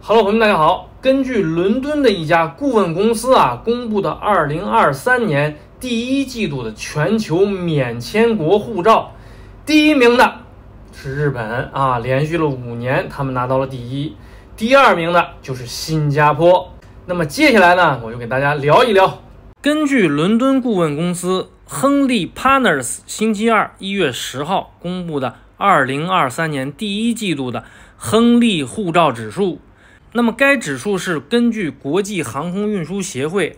Hello， 朋友们，大家好。根据伦敦的一家顾问公司公布的2023年第一季度的全球免签国护照，第一名的是日本连续了5年，他们拿到了第一。第二名的就是新加坡。那么接下来呢，我就给大家聊一聊。根据伦敦顾问公司亨利 Partners 星期二1月10号公布的2023年第一季度的亨利护照指数。那么该指数是根据国际航空运输协会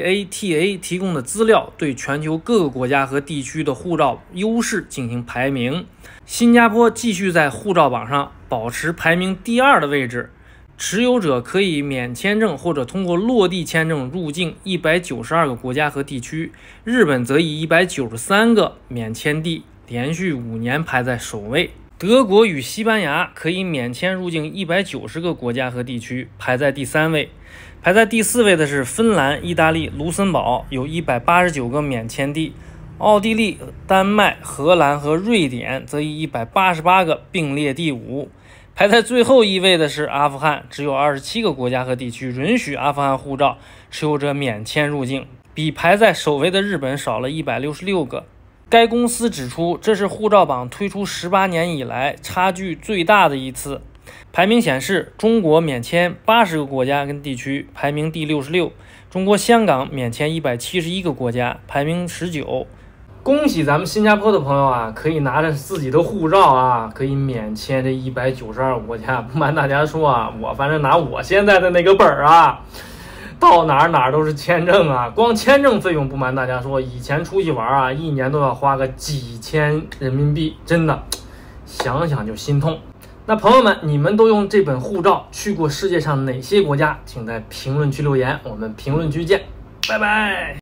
IATA 提供的资料，对全球各个国家和地区的护照优势进行排名。新加坡继续在护照榜上保持排名第2的位置，持有者可以免签证或者通过落地签证入境192个国家和地区。日本则以193个免签地连续5年排在首位。德国与西班牙可以免签入境190个国家和地区，排在第3位。排在第4位的是芬兰、意大利、卢森堡，有189个免签地。奥地利、丹麦、荷兰和瑞典则以188个并列第5。排在最后一位的是阿富汗，只有27个国家和地区允许阿富汗护照持有者免签入境，比排在首位的日本少了166个。该公司指出，这是护照榜推出18年以来差距最大的一次。排名显示，中国免签80个国家跟地区，排名第66；中国香港免签171个国家，排名19。恭喜咱们新加坡的朋友可以拿着自己的护照可以免签这192个国家。不瞒大家说我反正拿我现在的那个本到哪都是签证光签证费用不瞒大家说，以前出去玩1年都要花个几千人民币，真的想想就心痛。那朋友们，你们都用这本护照去过世界上哪些国家？请在评论区留言，我们评论区见，拜拜。